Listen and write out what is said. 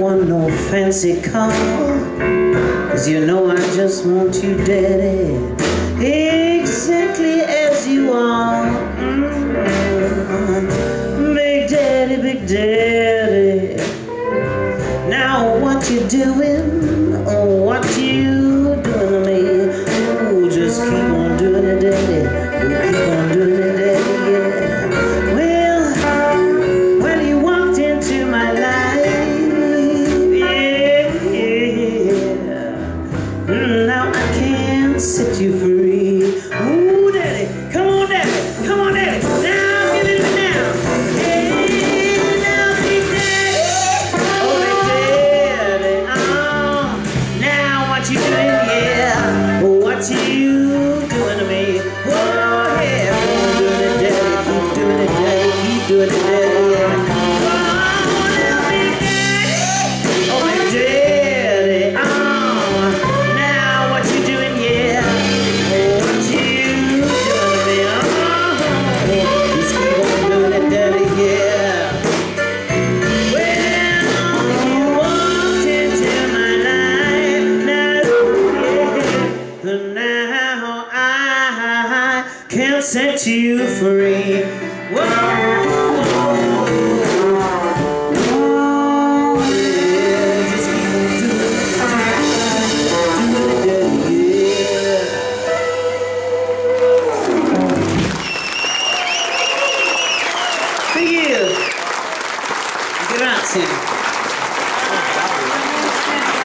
want no fancy car, 'cause you know I just want you, Daddy, exactly as you are. Big Daddy, Big Daddy. Now what you doing? Oh, what you doing to me? Oh, just keep on doing it, Daddy. Keep on doing it, Daddy, yeah. Well, you walked into my life, yeah, yeah. Now I can't set you free. Ooh, Daddy, come on, Daddy, come on, Daddy. Now, give it to me now. Hey, now, Big Daddy. Oh, Big Daddy, now what you doing, yeah? What you doing to me? Oh, yeah, keep doing it, Daddy, keep doing it, Daddy, keep doing it, Daddy, yeah. Oh, now, Big Daddy. Oh, Big Daddy, now what you doing, yeah? What you doing to me? Just keep on doing it, Daddy, yeah. Well, you walked into my life, now, yeah, now I can't set you free. Whoa.